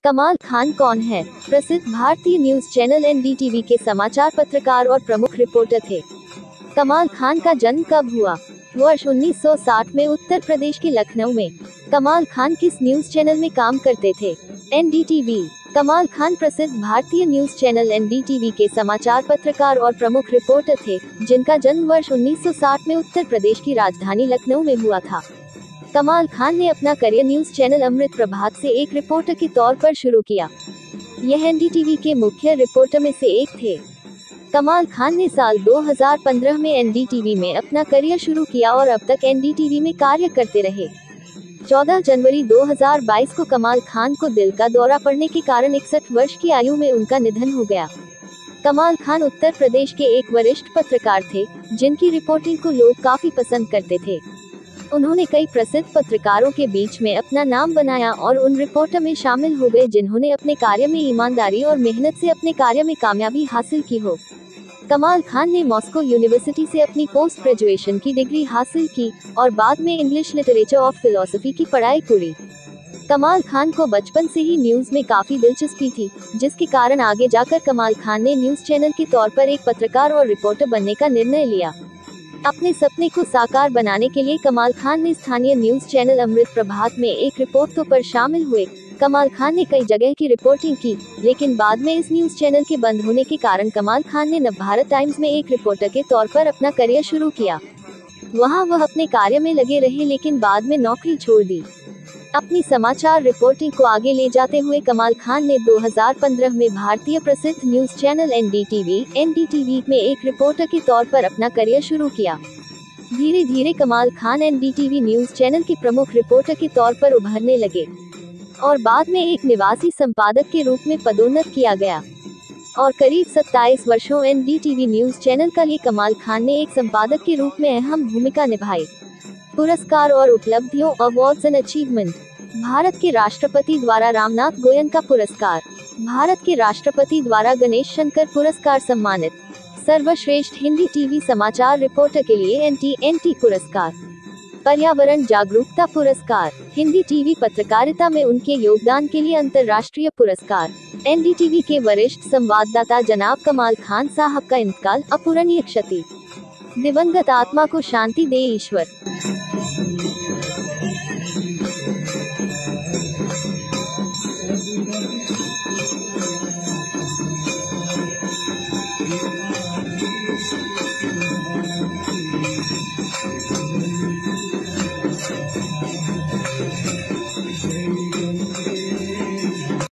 कमाल खान कौन है? प्रसिद्ध भारतीय न्यूज चैनल एनडीटीवी के समाचार पत्रकार और प्रमुख रिपोर्टर थे। कमाल खान का जन्म कब हुआ? वर्ष 1960 में उत्तर प्रदेश के लखनऊ में। कमाल खान किस न्यूज चैनल में काम करते थे? एनडीटीवी। कमाल खान प्रसिद्ध भारतीय न्यूज चैनल एनडीटीवी के समाचार पत्रकार और प्रमुख रिपोर्टर थे, जिनका जन्म वर्ष 1960 में उत्तर प्रदेश की राजधानी लखनऊ में हुआ था। कमाल खान ने अपना career news channel Amrit Prabhat से एक रिपोर्टर के तौर पर शुरू किया। यह एनडीटीवी के मुख्य रिपोर्टर में से एक थे। कमाल खान ने साल 2015 में एनडीटीवी में अपना करियर शुरू किया और अब तक एनडीटीवी में कार्य करते रहे। 14 जनवरी 2022 को कमाल खान को दिल का दौरा पड़ने के कारण 61 वर्ष की आयु में उनका निधन हो गया। कमाल खान उत्तर प्रदेश के एक वरिष्ठ पत्रकार थे, जिनकी रिपोर्टिंग को लोग काफी पसंद करते थे। उन्होंने कई प्रसिद्ध पत्रकारों के बीच में अपना नाम बनाया और उन रिपोर्टर में शामिल हो गए जिन्होंने अपने कार्य में ईमानदारी और मेहनत से अपने कार्य में कामयाबी हासिल की हो। कमाल खान ने मॉस्को यूनिवर्सिटी से अपनी पोस्ट ग्रेजुएशन की डिग्री हासिल की और बाद में इंग्लिश लिटरेचर और फिलॉसफी की पढ़ाई पूरी। कमाल खान को बचपन से ही न्यूज में काफी दिलचस्पी थी, जिसके कारण आगे जाकर कमाल खान ने न्यूज चैनल के तौर पर एक पत्रकार और रिपोर्टर बनने का निर्णय लिया। अपने सपने को साकार बनाने के लिए कमाल खान ने स्थानीय न्यूज चैनल अमृत प्रभात में एक रिपोर्टर पर शामिल हुए। कमाल खान ने कई जगह की रिपोर्टिंग की, लेकिन बाद में इस न्यूज चैनल के बंद होने के कारण कमाल खान ने नवभारत टाइम्स में एक रिपोर्टर के तौर पर अपना करियर शुरू किया। वहां वह अपने कार्य में लगे रहे, लेकिन बाद में नौकरी छोड़ दी। अपनी समाचार रिपोर्टिंग को आगे ले जाते हुए कमाल खान ने 2015 में भारतीय प्रसिद्ध न्यूज चैनल एनडीटीवी में एक रिपोर्टर के तौर पर अपना करियर शुरू किया। धीरे धीरे कमाल खान एनडीटीवी न्यूज चैनल के प्रमुख रिपोर्टर के तौर पर उभरने लगे और बाद में एक निवासी संपादक के रूप में पदोन्नत किया गया और करीब 27 वर्षों एनडीटीवी न्यूज चैनल के लिए कमाल खान ने एक संपादक के रूप में अहम भूमिका निभाई। पुरस्कार और उपलब्धियों, अवार्ड्स एंड अचीवमेंट। भारत के राष्ट्रपति द्वारा रामनाथ गोयनका पुरस्कार, भारत के राष्ट्रपति द्वारा गणेश शंकर पुरस्कार सम्मानित, सर्वश्रेष्ठ हिंदी टीवी समाचार रिपोर्टर के लिए एनटी पुरस्कार, पर्यावरण जागरूकता पुरस्कार, हिंदी टीवी पत्रकारिता में उनके योगदान के लिए अंतर्राष्ट्रीय पुरस्कार। एनडीटीवी के वरिष्ठ संवाददाता जनाब कमाल खान साहब का इंतकाल, अपूरणीय क्षति। दिवंगत आत्मा को शांति दे ईश्वर।